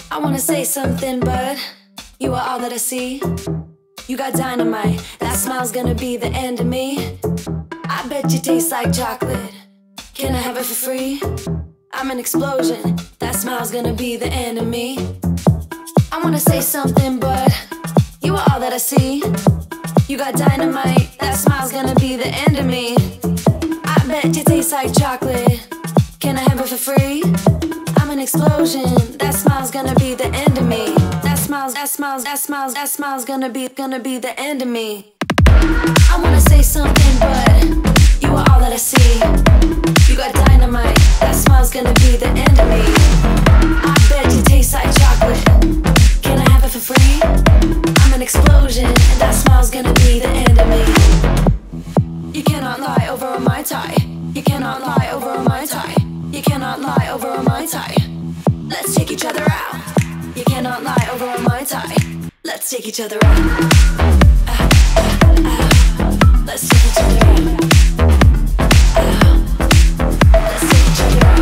I wanna say something, but you are all that I see. You got dynamite, that smile's gonna be the end of me. I bet you taste like chocolate. Can I have it for free? I'm an explosion, that smile's gonna be the end of me. I wanna say something, but you are all that I see. You got dynamite, that smile's gonna be the end of me. I bet you taste like chocolate. Can I have it for free? I'm an explosion, that smile's gonna be the end of me. That smile's gonna be the end of me. I wanna say something, but you are all that I see. You got dynamite, that smile's gonna be the end of me. I bet you taste like chocolate. Can I have it for free? I'm an explosion, and that smile's gonna be the end of me. You cannot lie over a Mai Tai. You cannot lie over a Mai Tai. You cannot lie over a Mai Tai. Let's take each other out. You cannot lie over a Mai Tai. Let's take each other out. Let's take each other out. Let's take each other out.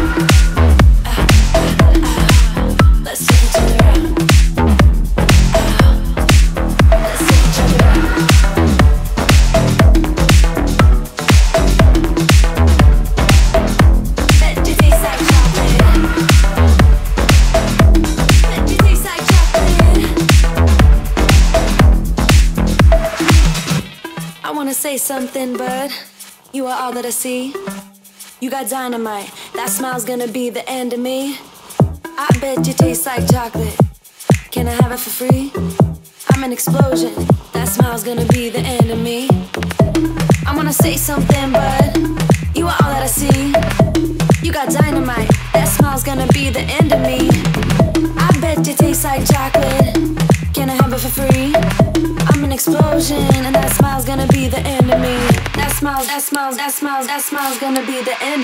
Let's take each other out. Let's take each other out. Bet you taste like chocolate. Bet you taste like chocolate. I wanna say something, but you are all that I see. You got dynamite, that smile's gonna be the end of me. I bet you taste like chocolate. Can I have it for free? I'm an explosion, that smile's gonna be the end of me. I wanna say something, but you are all that I see. You got dynamite, that smile's gonna be the end of me. I bet you taste like chocolate. Can I have it for free? I'm an explosion, and that smile's gonna be the end of me. That smile's gonna be the end.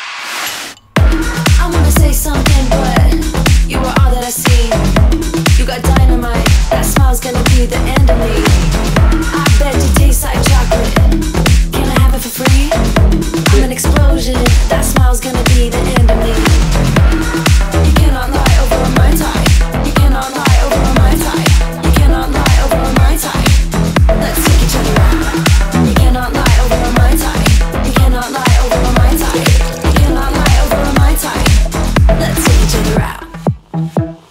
I wanna say something, but you are all that I see. You got dynamite, that smile's gonna be the end of me. I bet you taste like chocolate. Can I have it for free? I'm an explosion, that smile's gonna be the end of me. You cannot lie over a Mai Tai. You cannot lie over a Mai Tai. You cannot lie over a Mai Tai. Let's take each other out. You cannot lie over a Mai Tai. You cannot lie over a Mai Tai. You cannot lie over a Mai Tai. Let's take each other out.